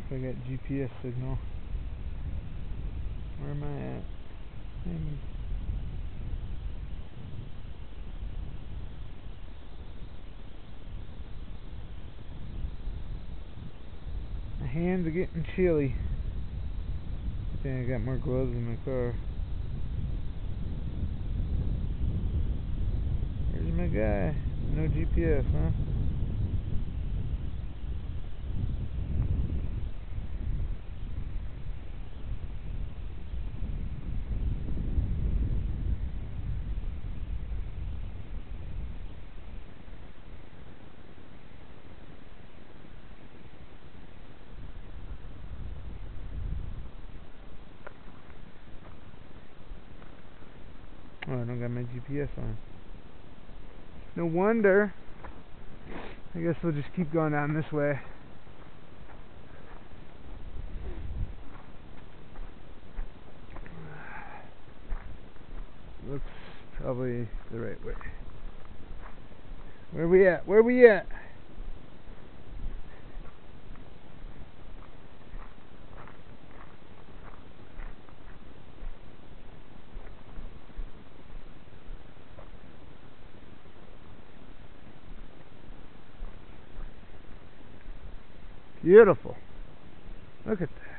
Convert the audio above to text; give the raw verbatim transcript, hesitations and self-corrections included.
if I got G P S signal. Where am I at? Maybe. My hands are getting chilly. I think I got more gloves in my car. Here's my guy. No G P S, huh? Oh, I don't got my G P S on. No wonder. I guess we'll just keep going down this way. Looks probably the right way. Where we at? Where we at? Beautiful. Look at that.